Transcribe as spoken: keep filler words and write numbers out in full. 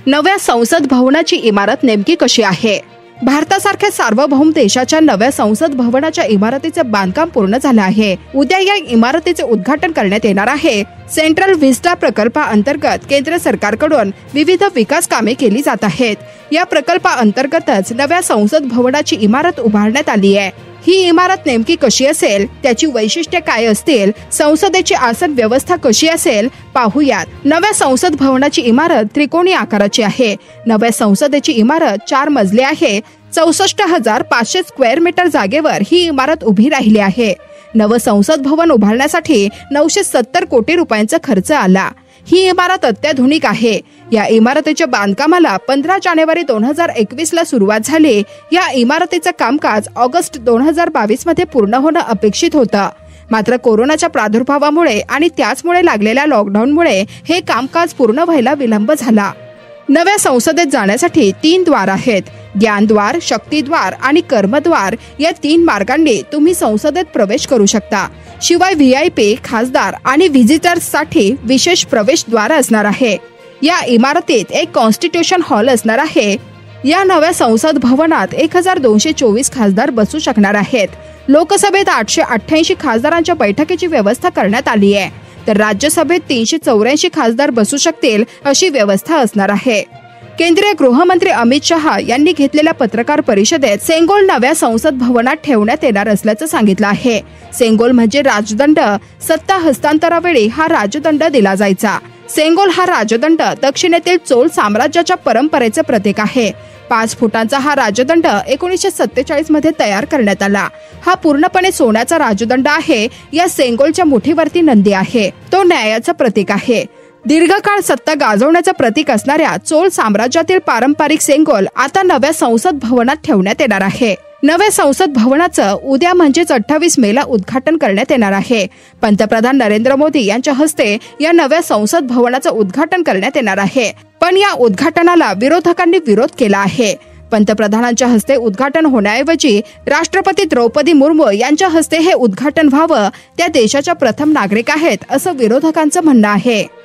नव्या संसद भवनाची इमारत नेमकी कशी आहे? भारतासारख्या सार्वभौम देशाच्या नव्या संसद भवनाच्या इमारतीचे बांधकाम पूर्ण झाले आहे. उद्या या इमारतीचे उद्घाटन करण्यात येणार आहे. सेंट्रल व्हिस्टा प्रकल्पाअंतर्गत केंद्र सरकारकडून विविध विकास कामे केली जात आहेत. या प्रकल्पाअंतर्गतच नव्या संसद भवनाची इमारत उभारण्यात आली आहे. ही इमारत नेमकी कशी असेल, त्याची वैशिष्ट्ये काय असतील, संसदेची आसन व्यवस्था कशी असेल, पाहूयात. नव्या संसद भवनाची इमारत त्रिकोणी आकाराची आहे. नव्या संसदेची इमारत चार मजली आहे. चौसष्ट हजार पाचशे स्क्वेअर मीटर जागेवर ही इमारत उभी राहिली आहे. नवं संसद भवन उभारण्यासाठी नऊशे सत्तर कोटी रुपयांचा खर्च आला. ही इमारत अत्याधुनिक आहे. या इमारतीच्या बांधकामाला पंधरा जानेवारी दोन हजार एकवीस ला सुरुवात झाली. या इमारतीचं कामकाज ऑगस्ट दोन हजार बावीस मध्ये पूर्ण होणं अपेक्षित होतं. मात्र कोरोनाच्या प्रादुर्भावामुळे आणि त्याचमुळे लागलेल्या लॉकडाऊनमुळे हे कामकाज पूर्ण व्हायला विलंब झाला. नव्या संसदेत जाण्यासाठी तीन द्वार आहेत. ज्ञानद्वार, शक्तिद्वार आणि कर्मद्वार या तीन मार्गांनी तुम्ही संसदेत प्रवेश करू शकता. शिवाय व्ही आय पी, खासदार आणि व्हिजिटर्ससाठी विशेष प्रवेशद्वार असणार आहे. या इमारतीत एक कॉन्स्टिट्यूशन हॉल असणार आहे. या नव्या संसद भवनात एक हजार दोनशे चोवीस खासदार बसू शकणार आहेत. लोकसभेत आठशे अठ्ठ्याऐंशी खासदारांच्या बैठकीची व्यवस्था करण्यात आली आहे. तर राज्यसभेत तीनशे चौऱ्याऐंशी खासदार बसू शकतील अशी व्यवस्था असणार आहे. केंद्रीय गृहमंत्री अमित शहा यांनी घेतलेल्या पत्रकार परिषदेत सेंगोल नव्या संसद भवनात ठेवण्यात येणार असल्याचं सांगितलं आहे. सेंगोल म्हणजे राजदंड. सत्ता हस्तांतरावेळी हा राजदंड दिला जायचा. सेंगोल हा राजदंड दक्षिणेतील चोल साम्राज्याच्या परंपरेचे प्रतीक आहे. पाच फुटांचा हा राजदंड एकोणीसशे सत्तेचाळीस मध्ये तयार करण्यात आला. हा पूर्णपणे सोन्याचा राजदंड आहे. या सेंगोलच्या मुठीवरती नंदी आहे. तो न्यायाचं प्रतीक आहे. दीर्घकाळ सत्ता गाजवण्याचं प्रतीक असणाऱ्या चोल साम्राज्यातील पारंपरिक सेंगोल आता नव्या संसद भवनात ठेवण्यात येणार आहे. नव्या संसद भवनाचं उद्या म्हणजेच अठ्ठावीस मे ला उद्घाटन करण्यात येणार आहे. पंतप्रधान नरेंद्र मोदी यांच्या हस्ते या नव्या संसद भवनाचं उद्घाटन करण्यात येणार आहे. पण या उद्घाटनाला विरोधकांनी विरोध केला आहे. पंतप्रधानांच्या हस्ते उद्घाटन होण्याऐवजी राष्ट्रपती द्रौपदी मुर्मू यांच्या हस्ते हे उद्घाटन व्हावं. त्या देशाच्या प्रथम नागरिक आहेत असं विरोधकांचं म्हणणं आहे.